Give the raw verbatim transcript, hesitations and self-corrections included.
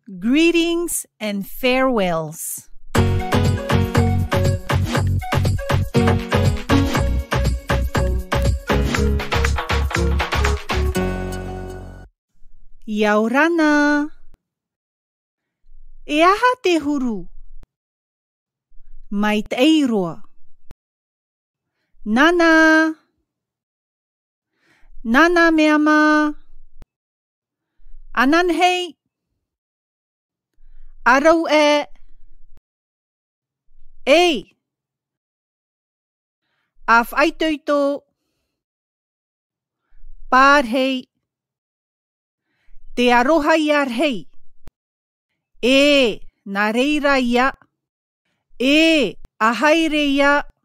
Greetings and farewells. Yaurana. E aha te huru. Mai te eiroa. Nana. Nana meama. Anan hei. Arau e. Ei. Af aitoito. Pār hei. Te aroha iar hei. E. Nā reira ia. E. Ahaire ia.